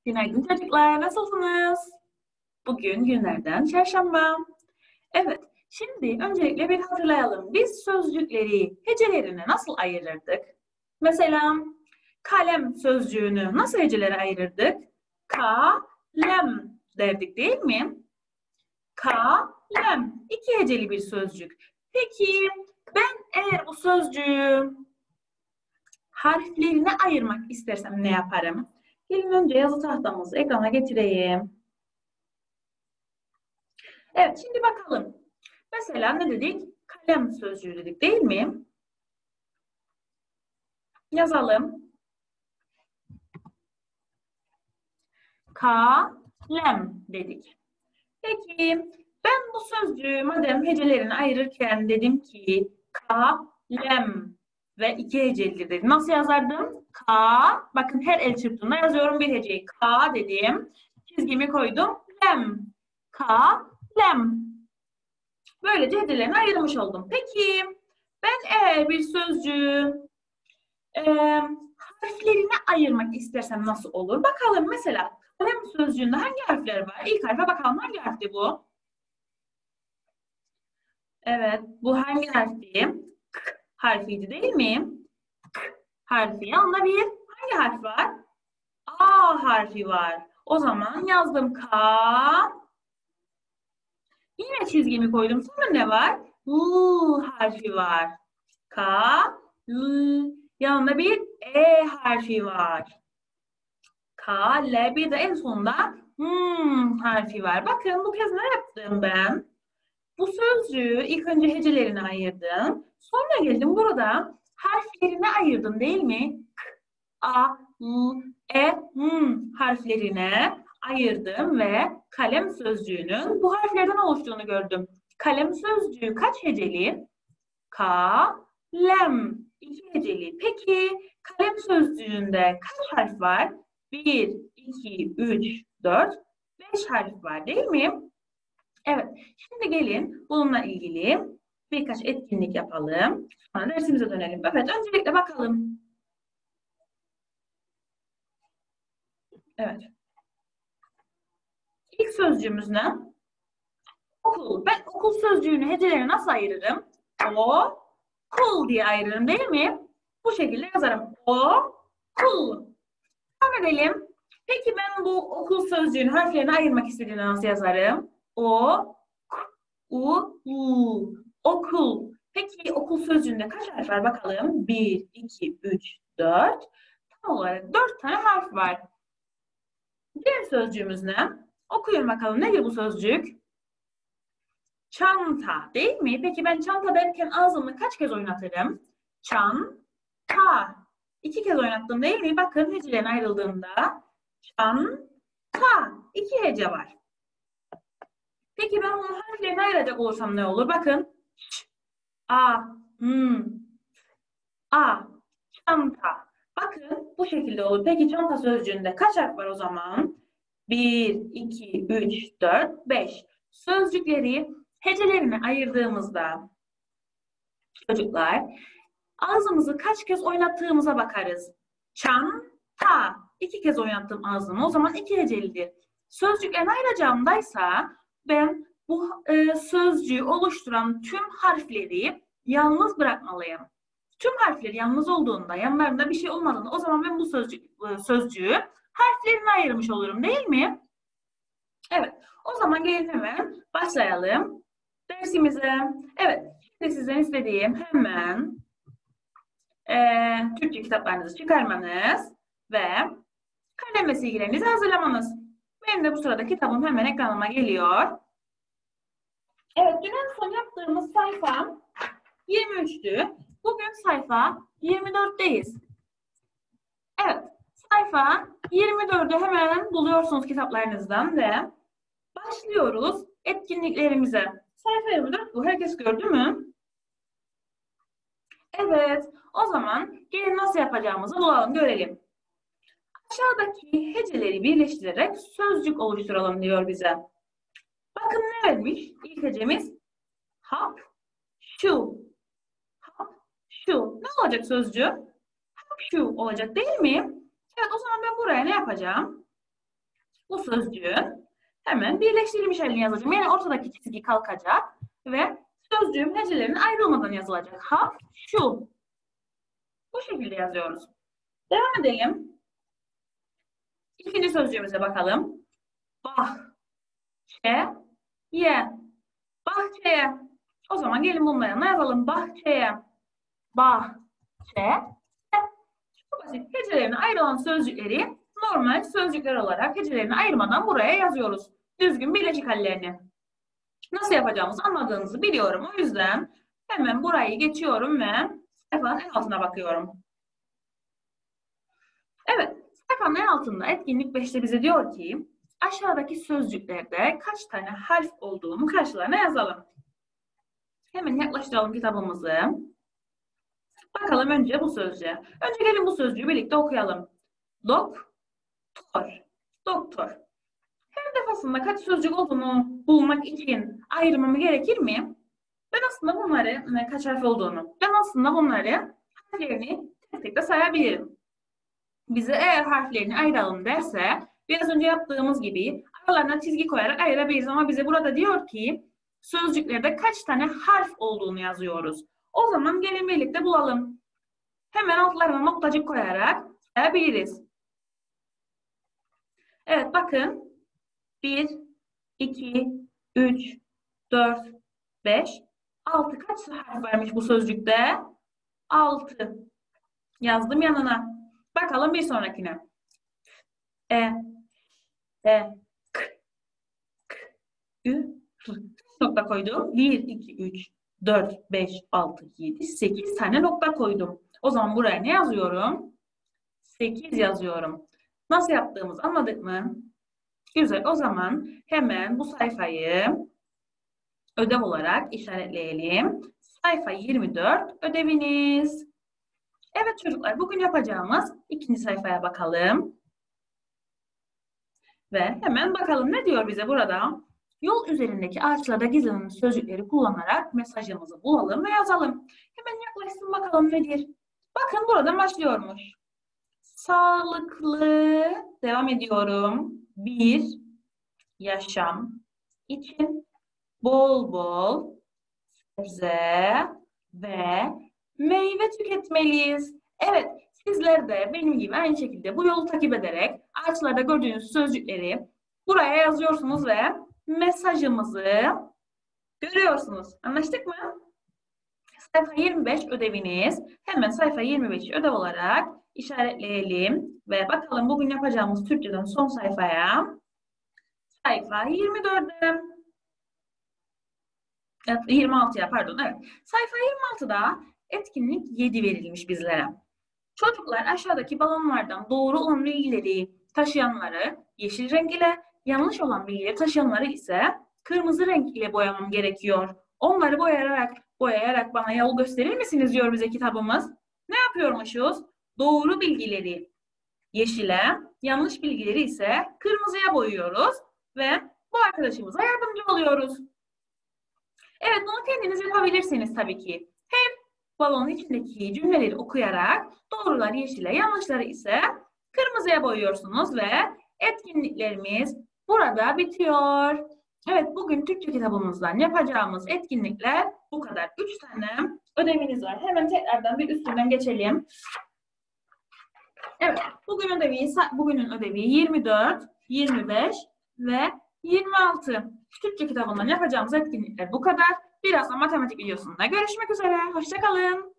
Günaydın çocuklar, nasılsınız? Bugün günlerden çarşamba. Evet, şimdi öncelikle bir hatırlayalım. Biz sözcükleri hecelerine nasıl ayırırdık? Mesela kalem sözcüğünü nasıl hecelere ayırırdık? Kalem derdik değil mi? Kalem. İki heceli bir sözcük. Peki ben eğer bu sözcüğü harflerine ayırmak istersem ne yaparım? Gelin önce yazı tahtamızı ekrana getireyim. Evet, şimdi bakalım. Mesela ne dedik? Kalem sözcüğü dedik değil mi? Yazalım. Kalem dedik. Peki, ben bu sözcüğü madem hecelerini ayırırken dedim ki kalem ve iki hecelidir dedim. Nasıl yazardım? Bakın her el çırptığımda yazıyorum bir heceyi. Dedim. Çizgimi koydum. Lem. Kalem. Böylece hecelerini ayırmış oldum. Peki, ben eğer bir sözcüğü harflerine ayırmak istersem nasıl olur? Bakalım mesela kalem sözcüğünde hangi harfler var? İlk harfe bakalım hangi harfti bu? Evet, bu hangi harfti? K harfiydi değil mi? K harfi. Yanında bir hangi harf var? A harfi var. O zaman yazdım K. Yine çizgimi koydum. Sonra ne var? L harfi var. K, L. Yanında bir E harfi var. K, L. Bir de en sonunda harfi var. Bakın bu kez ne yaptım ben? Bu sözcüğü ilk önce hecelerini ayırdım. Sonra geldim burada harflerine ayırdım değil mi? K, A, L, E, harflerine ayırdım ve kalem sözcüğünün bu harflerden oluştuğunu gördüm. Kalem sözcüğü kaç heceli? Kalem. İki heceli. Peki kalem sözcüğünde kaç harf var? 1, 2, 3, 4, 5 harf var değil mi? Evet. Şimdi gelin bununla ilgili birkaç etkinlik yapalım. Sonra dersimize dönelim. Evet. Öncelikle bakalım. Evet. İlk sözcüğümüz ne? Okul. Ben okul sözcüğünü hecelerine nasıl ayırırım? Kul diye ayırırım değil mi? Bu şekilde yazarım. Kul. Devam edelim. Peki ben bu okul sözcüğünün harflerini ayırmak istediğimde nasıl yazarım? K, U. Okul. Peki okul sözcüğünde kaç harf var bakalım? 1, 2, 3, 4. Tam olarak 4 tane harf var. Diğer sözcüğümüz ne? Okuyun bakalım. Nedir bu sözcük? Çanta değil mi? Peki ben çanta derken ağzımı kaç kez oynatırım? Çanta. 2 kez oynattım değil mi? Bakın hecelerin ayrıldığında çanta. 2 hece var. Peki ben bunu harflerine ayıracak olursam ne olur? Bakın. A, A. Çanta. Bakın bu şekilde olur. Peki çanta sözcüğünde kaç harf var o zaman? 1, 2, 3, 4, 5. Sözcükleri hecelerine ayırdığımızda çocuklar ağzımızı kaç kez oynattığımıza bakarız. Çanta. 2 kez oynattım ağzımı. O zaman 2 hecelidir. Sözcüklerini ayıracağımdaysa ben bu sözcüğü oluşturan tüm harfleri yalnız bırakmalıyım. Tüm harfler yalnız olduğunda, yanlarında bir şey olmadığında o zaman ben bu sözcüğü harflerine ayırmış olurum değil mi? Evet. O zaman gelin hemen başlayalım dersimize. Evet. Şimdi sizden istediğim hemen Türkçe kitaplarınızı çıkarmanız ve kalem ve silgilerinizi hazırlamanız. Benim de bu sırada kitabım hemen ekranıma geliyor. Evet, dün en son yaptığımız sayfa 23'tü. Bugün sayfa 24'teyiz. Evet, sayfa 24'ü hemen buluyorsunuz kitaplarınızdan ve başlıyoruz etkinliklerimize. Sayfa 24 bu. Herkes gördü mü? Evet, o zaman gelin nasıl yapacağımızı bulalım, görelim. Aşağıdaki heceleri birleştirerek sözcük oluşturalım diyor bize. Bakın ne vermiş? İlk hecemiz hap, şu. Hap, şu. Ne olacak sözcüğü? Hap, şu olacak değil mi? Evet, o zaman ben buraya ne yapacağım? Bu sözcüğün hemen birleştirilmiş halini yazacağım. Yani ortadaki çizgi kalkacak ve sözcüğün hecelerinin ayrılmadan yazılacak. Ha, şu. Bu şekilde yazıyoruz. Devam edelim. İkinci sözcüğümüze bakalım. Bahçeye. Bahçeye. O zaman gelin bunun yanına yazalım. Bahçeye. Bahçe. Çok basit. Hecelerini ayrılan sözcükleri normal sözcükler olarak hecelerini ayırmadan buraya yazıyoruz. Düzgün birleşik hallerini. Nasıl yapacağımızı anladığınızı biliyorum. O yüzden hemen burayı geçiyorum ve sayfanın en altına bakıyorum. Evet, sayfanın en altında etkinlik 5'te bize diyor ki aşağıdaki sözcüklerde kaç tane harf olduğunu karşılarına yazalım. Hemen yaklaştıralım kitabımızı. Bakalım önce bu sözcüğe. Önce gelin bu sözcüğü birlikte okuyalım. Doktor. Doktor. Her defasında kaç sözcük olduğunu bulmak için ayrımımı gerekir mi? Ben aslında bunları, kaç harf olduğunu, ben aslında bunları harflerini tek tek de sayabilirim. Bize eğer harflerini ayıralım derse, biraz önce yaptığımız gibi aralarına çizgi koyarak ayırabiliriz. Ama bize burada diyor ki, sözcüklerde kaç tane harf olduğunu yazıyoruz. O zaman gelin birlikte bulalım. Hemen altlarına noktacık koyarak sayabiliriz. Evet bakın. 1, 2, 3, 4, 5, 6. Kaç harf vermiş bu sözcükte? 6. Yazdım yanına. Bakalım bir sonrakine. K, Ü, R. Nokta koydum. 1, 2, 3, 4, 5, 6, 7, 8 tane nokta koydum. O zaman buraya ne yazıyorum? 8 yazıyorum. Nasıl yaptığımızı anladık mı? Güzel. O zaman hemen bu sayfayı ödev olarak işaretleyelim. Sayfa 24 ödeviniz. Evet çocuklar, bugün yapacağımız ikinci sayfaya bakalım. Ve hemen bakalım ne diyor bize burada? Yol üzerindeki ağaçlarda gizlenen sözcükleri kullanarak mesajımızı bulalım ve yazalım. Hemen yaklaşsın bakalım nedir? Bakın buradan başlıyormuş. Sağlıklı, devam ediyorum. Bir yaşam için bol bol sebze ve meyve tüketmeliyiz. Evet, sizler de benim gibi aynı şekilde bu yolu takip ederek ağaçlarda gördüğünüz sözcükleri buraya yazıyorsunuz ve mesajımızı görüyorsunuz. Anlaştık mı? Sayfa 25 ödeviniz. Hemen sayfa 25'i ödev olarak işaretleyelim ve bakalım bugün yapacağımız Türkçeden son sayfaya. Sayfa 24'e. 26'ya pardon, evet. Sayfa 26'da etkinlik 7 verilmiş bizlere. Çocuklar aşağıdaki balonlardan doğru olan bilgileri taşıyanları yeşil renk ile, yanlış olan bilgileri taşıyanları ise kırmızı renk ile boyamam gerekiyor. Onları boyayarak bana yol gösterir misiniz diyor bize kitabımız. Ne yapıyormuşuz? Doğru bilgileri yeşile, yanlış bilgileri ise kırmızıya boyuyoruz ve bu arkadaşımıza yardımcı oluyoruz. Evet, bunu kendiniz yapabilirsiniz tabii ki. Hem balonun içindeki cümleleri okuyarak doğruları yeşile, yanlışları ise kırmızıya boyuyorsunuz ve etkinliklerimiz burada bitiyor. Evet, bugün Türkçe kitabımızdan yapacağımız etkinlikler bu kadar. 3 tane ödeviniz var. Hemen tekrardan bir üstünden geçelim. Evet, bugünün ödevi 24, 25 ve 26. Türkçe kitabından yapacağımız etkinlikler bu kadar. Birazdan matematik videosunda görüşmek üzere. Hoşça kalın.